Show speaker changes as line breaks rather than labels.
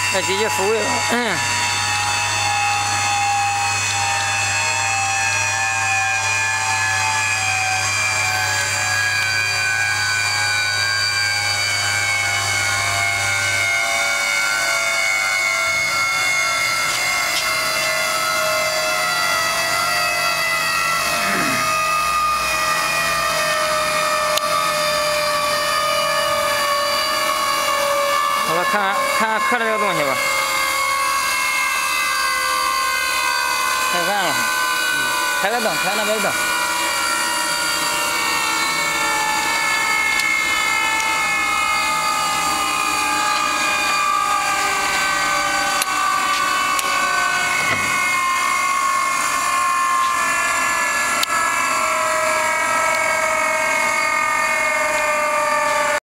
那机器复位了。好了，看刻的这个东西吧，太暗了，开个灯，开那边灯。